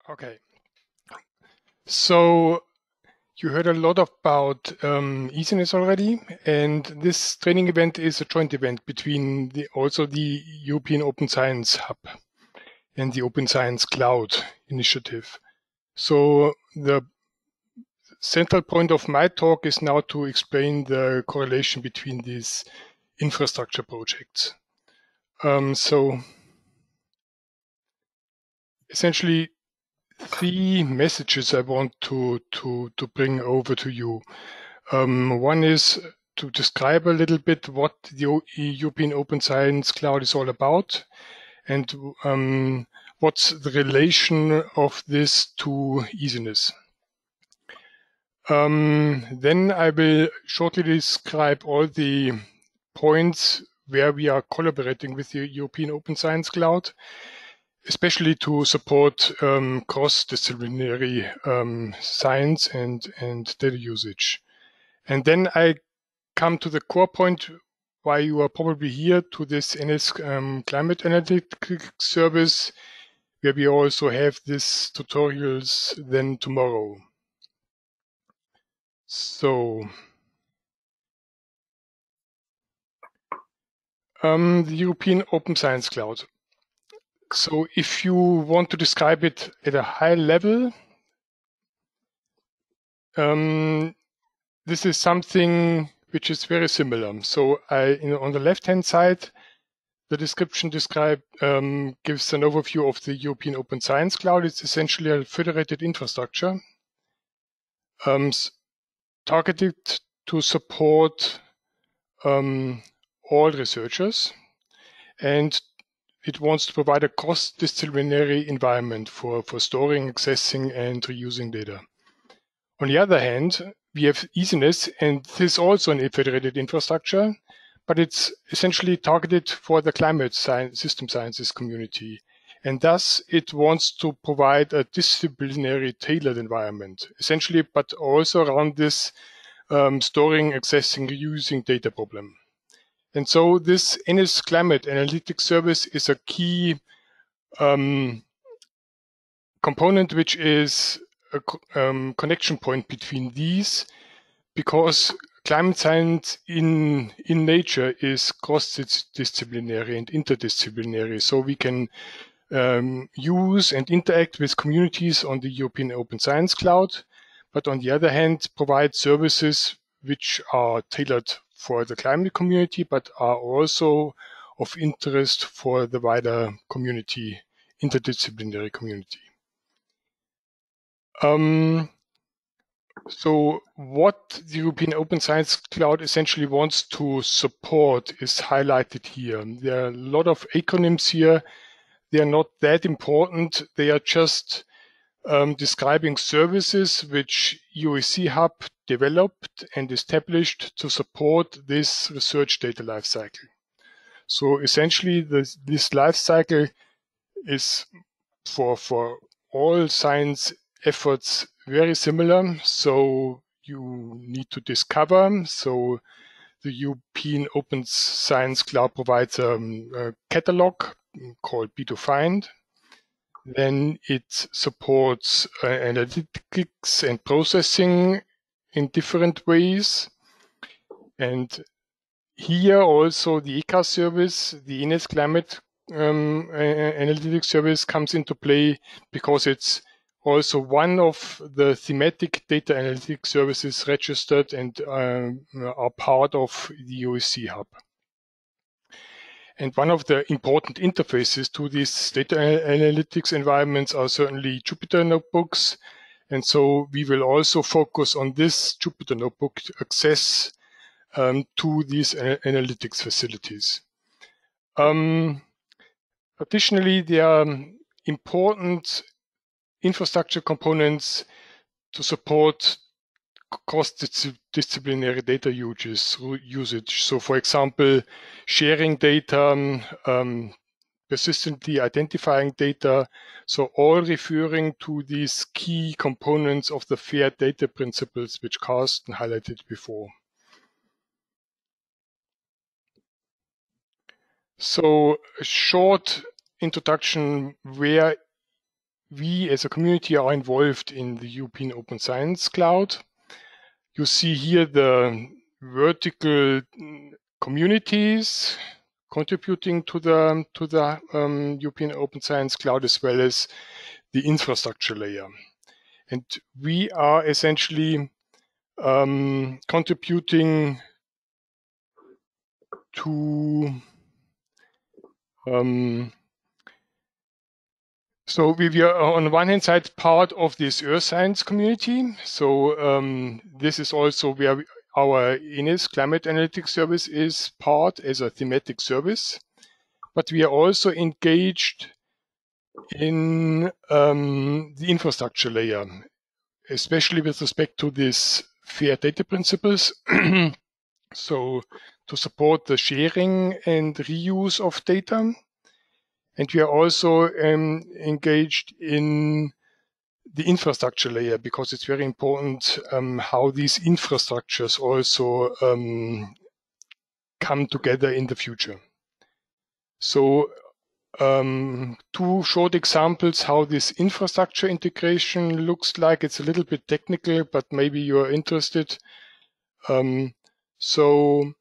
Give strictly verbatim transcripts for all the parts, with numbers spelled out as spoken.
Okay. So you heard a lot about um, EasyNet already, and this training event is a joint event between the, also the European Open Science Hub and the Open Science Cloud initiative. So the central point of my talk is now to explain the correlation between these infrastructure projects. Um, so essentially, three messages I want to, to, to bring over to you. Um, one is to describe a little bit what the European Open Science Cloud is all about and um, what's the relation of this to EasyNet. Um, then I will shortly describe all the points where we are collaborating with the European Open Science Cloud, especially to support um, cross-disciplinary um, science and, and data usage. And then I come to the core point why you are probably here to this N S um, Climate Analytics service, where we also have these tutorials then tomorrow. So um, the European Open Science Cloud. So if you want to describe it at a high level, um, this is something which is very similar. So I, you know, on the left-hand side, the description describe, um, gives an overview of the European Open Science Cloud. It's essentially a federated infrastructure um, targeted to support um, all researchers, and it wants to provide a cross-disciplinary environment for, for storing, accessing, and reusing data. On the other hand, we have EasyNet, and this is also an federated infrastructure, but it's essentially targeted for the climate science, system sciences community. And thus, it wants to provide a disciplinary tailored environment, essentially, but also around this um, storing, accessing, reusing data problem. And so this N S Climate Analytics Service is a key um, component, which is a um, connection point between these, because climate science in in nature is cross-disciplinary and interdisciplinary. So we can um, use and interact with communities on the European Open Science Cloud, but on the other hand, provide services which are tailored for the climate community, but are also of interest for the wider community, interdisciplinary community. Um, So what the European Open Science Cloud essentially wants to support is highlighted here. There are a lot of acronyms here. They are not that important. They are just um, describing services which U O C Hub developed and established to support this research data lifecycle. So essentially, this, this lifecycle is for, for all science efforts very similar. So you need to discover. So the European Open Science Cloud provides um, a catalog called B two Find. Then it supports uh, analytics and processing in different ways. And here also the E C A service, the N S Climate um, Analytics service comes into play because it's also one of the thematic data analytics services registered and um, are part of the O E C Hub. And one of the important interfaces to these data analytics environments are certainly Jupyter notebooks. And so we will also focus on this Jupyter notebook access um, to these analytics facilities. Um, additionally, there are important infrastructure components to support cross-disciplinary data usage. So for example, sharing data, um, persistently identifying data, so all referring to these key components of the FAIR data principles which Carsten highlighted before. So a short introduction where we as a community are involved in the European Open Science Cloud. You see here the vertical communities contributing to the to the um, European Open Science Cloud, as well as the infrastructure layer. And we are essentially um, contributing to um, so we, we are on the one hand side part of this Earth Science community. So um, this is also where we, our I N E S Climate Analytics Service is part as a thematic service. But we are also engaged in um, the infrastructure layer, especially with respect to these fair data principles. So to support the sharing and reuse of data. And we are also um, engaged in the infrastructure layer, because it's very important um, how these infrastructures also um, come together in the future. So um, two short examples how this infrastructure integration looks like. It's a little bit technical, but maybe you're interested. Um, so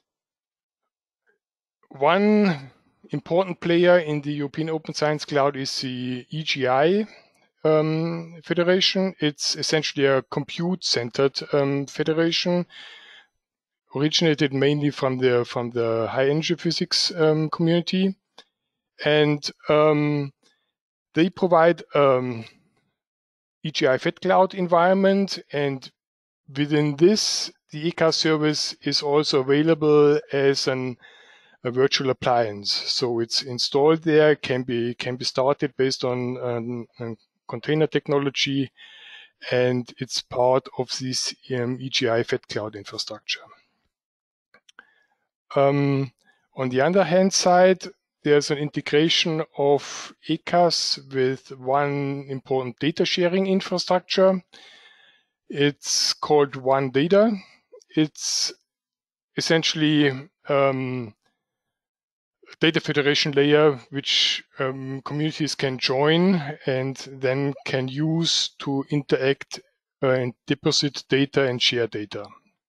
one important player in the European Open Science Cloud is the E G I um, Federation. It's essentially a compute-centered um, federation, originated mainly from the from the high energy physics um, community, and um, they provide um, E G I Fed Cloud environment, and within this, the E C A service is also available as an a virtual appliance. So it's installed there, can be can be started based on um, um, container technology, and it's part of this um, E G I Fed Cloud infrastructure. Um, on the other hand side, there's an integration of E C A S with one important data sharing infrastructure. It's called One Data. It's essentially um, data federation layer which um, communities can join and then can use to interact uh, and deposit data and share data.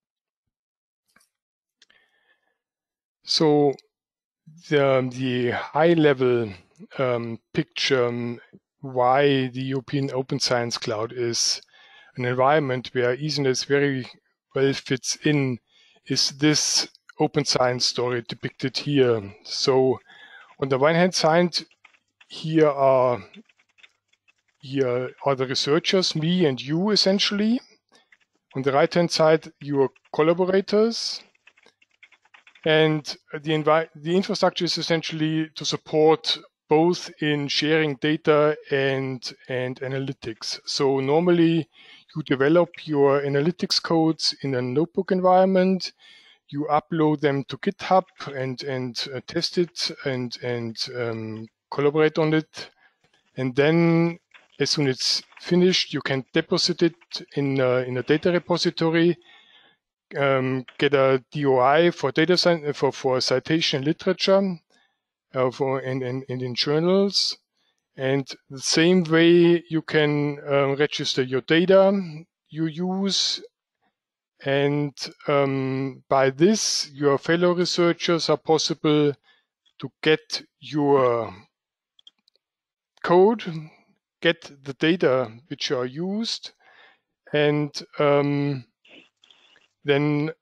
So the, the high level um, picture um, why the European Open Science Cloud is an environment where E S N E S very well fits in is this open science story depicted here. So on the one hand side, here are here are the researchers, me and you essentially. On the right hand side, your collaborators. And the, envi the infrastructure is essentially to support both in sharing data and, and analytics. So normally you develop your analytics codes in a notebook environment. You upload them to GitHub and, and uh, test it and, and um, collaborate on it. And then as soon as it's finished, you can deposit it in a, in a data repository, um, get a D O I for data for, for citation literature uh, for in, in, in journals. And the same way you can um, register your data you use. And um, by this, your fellow researchers are possible to get your code, get the data which are used, and um, then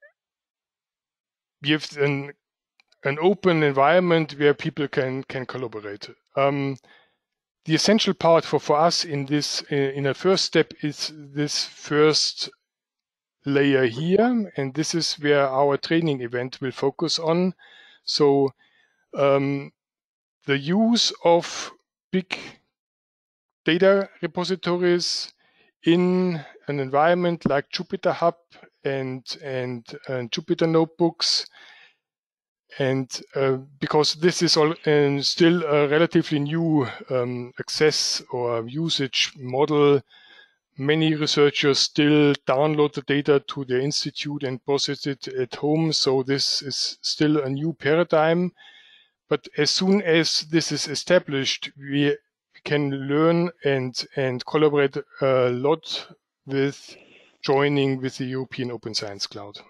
give an, an open environment where people can, can collaborate. Um, the essential part for, for us in this, in a first step, is this first layer here, and this is where our training event will focus on. So um, the use of big data repositories in an environment like Jupyter Hub and, and, and Jupyter Notebooks, and uh, because this is all, uh, still a relatively new um, access or usage model, many researchers still download the data to their institute and process it at home. So this is still a new paradigm. But as soon as this is established, we can learn and, and collaborate a lot with joining with the European Open Science Cloud.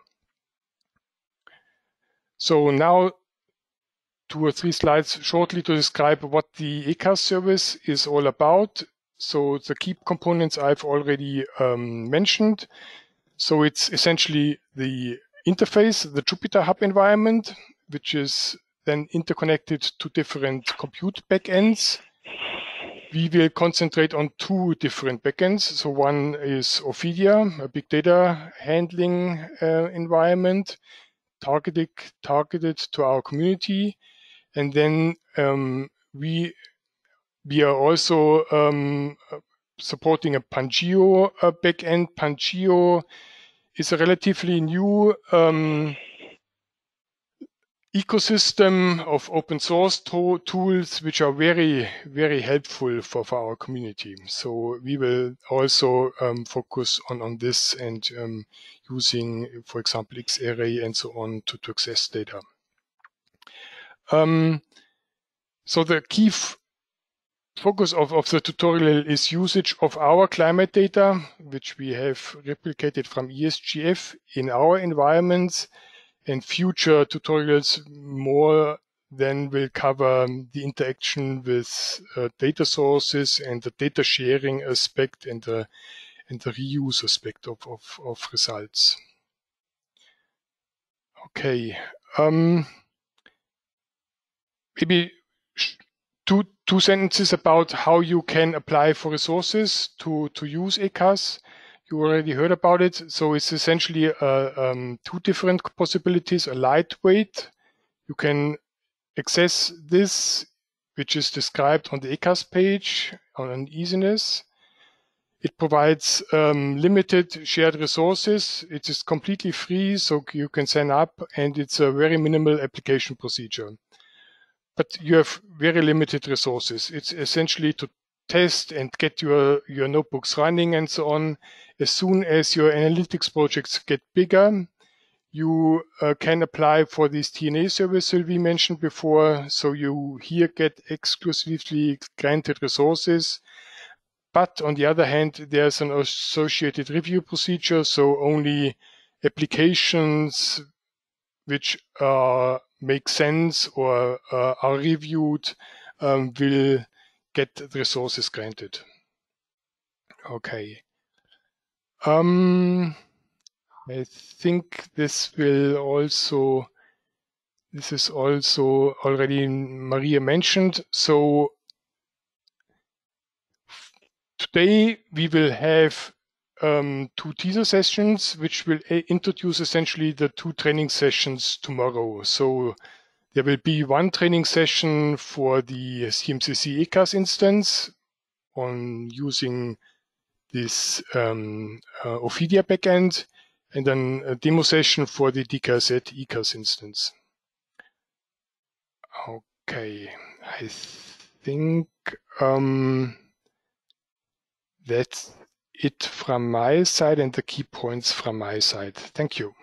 So now two or three slides shortly to describe what the E C A S service is all about. So the key components I've already um, mentioned. So it's essentially the interface, the Jupyter Hub environment, which is then interconnected to different compute backends. We will concentrate on two different backends. So one is Ophidia, a big data handling uh, environment, targeted, targeted to our community. And then um, we, we are also um, supporting a Pangeo uh, backend. Pangeo is a relatively new um, ecosystem of open source to tools which are very, very helpful for, for our community. So we will also um, focus on, on this and um, using, for example, Xarray and so on to, to access data. Um, so the key f focus of, of the tutorial is usage of our climate data, which we have replicated from E S G F in our environments. And future tutorials more then will cover the interaction with uh, data sources and the data sharing aspect and the, and the reuse aspect of, of, of results. Okay. Um, maybe two, two sentences about how you can apply for resources to, to use E C A S. You already heard about it. So it's essentially uh, um, two different possibilities. A lightweight, you can access this, which is described on the E C A S page on an easiness. It provides um, limited shared resources. It is completely free, so you can sign up, and it's a very minimal application procedure. But you have very limited resources. It's essentially to test and get your, your notebooks running and so on. As soon as your analytics projects get bigger, you uh, can apply for this T N A service that we mentioned before. So you here get exclusively granted resources. But on the other hand, there's an associated review procedure. So only applications which uh, make sense or uh, are reviewed um, will get the resources granted. Okay. Um, I think this will also, this is also already Maria mentioned. So today we will have um, two teaser sessions, which will introduce essentially the two training sessions tomorrow. So there will be one training session for the C M C C E C A S instance on using this um, uh, Ophidia backend, and then a demo session for the D K Z E C A S instance. Okay, I think um, that's it from my side and the key points from my side. Thank you.